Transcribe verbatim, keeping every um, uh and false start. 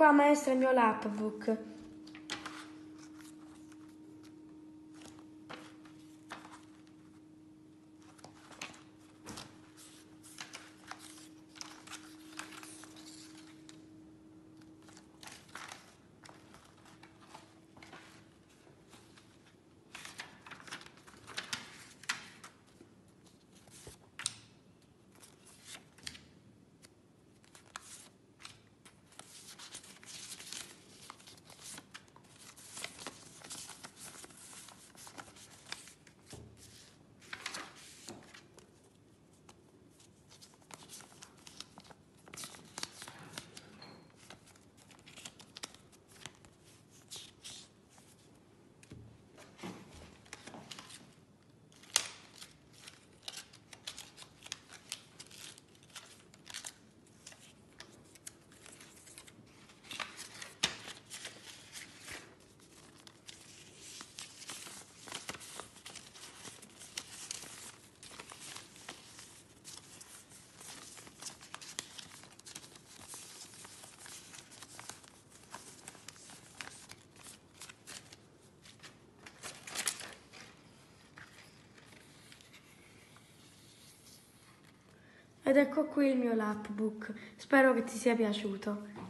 qua maestra il mio lapbook. Ed ecco qui il mio lapbook, spero che ti sia piaciuto.